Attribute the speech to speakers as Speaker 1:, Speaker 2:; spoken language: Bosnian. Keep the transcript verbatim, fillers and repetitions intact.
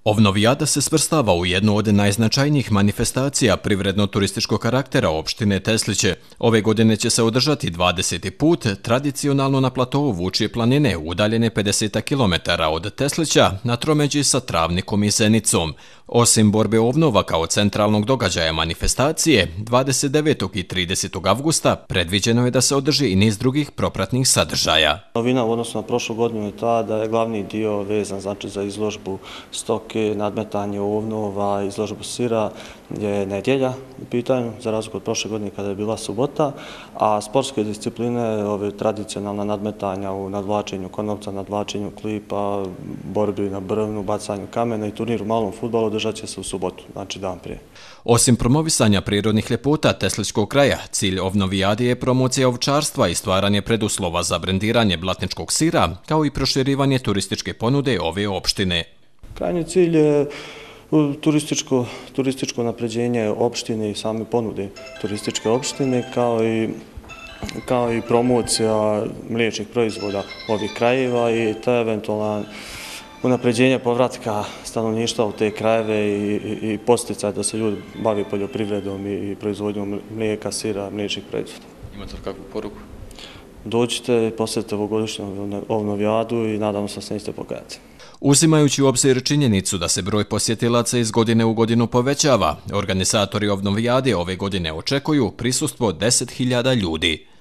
Speaker 1: Ovnovijada se svrstava u jednu od najznačajnijih manifestacija privredno-turističkog karaktera opštine Tesliće. Ove godine će se održati dvadeseti put, tradicionalno na platovu Vučje planine, udaljene pedeset kilometara od Teslića, na tromeđi sa Travnikom i Zenicom. Osim borbe ovnova kao centralnog događaja manifestacije, dvadeset devetog i tridesetog avgusta predviđeno je da se održi i niz drugih propratnih sadržaja.
Speaker 2: Novina u odnosu na prošlu godinu je ta da je glavni dio vezan znači, za izložbu stoke, nadmetanje ovnova, izložbu sira je nedjelja u pitanju, za razliku od prošle godine kada je bila subota, a sportske discipline, ove tradicionalna nadmetanja u nadvlačenju konopca, nadvlačenju klipa, borbi na brvnu, bacanju kamena i turnir u malom fudbalu održat će se u subotu, znači dan prije.
Speaker 1: Osim promovisanja prirodnih ljepota Teslićkog kraja, cilj Ovnovijade je promocija ovčarstva i stvaranje preduslova za brendiranje blatničkog sira, kao i proširivanje turističke ponude ove opštine.
Speaker 2: Krajnji cilj je turističko, turističko napređenje opštine i same ponude turističke opštine, kao i, kao i promocija mliječnih proizvoda ovih krajeva i ta eventualna unapređenje povratka stanovništva u te krajeve i, i, i posticaj da se ljudi bavi poljoprivredom i, i proizvodnjom mlijeka, sira, mliječnih proizvoda.
Speaker 1: Imate li kakvu poruku?
Speaker 2: Dođite, posjetite ovogodišnju Ovnovijadu i nadamo se da se niste pokajati.
Speaker 1: Uzimajući u obzir činjenicu da se broj posjetilaca iz godine u godinu povećava, organizatori Ovnovijade ove godine očekuju prisustvo deset hiljada ljudi.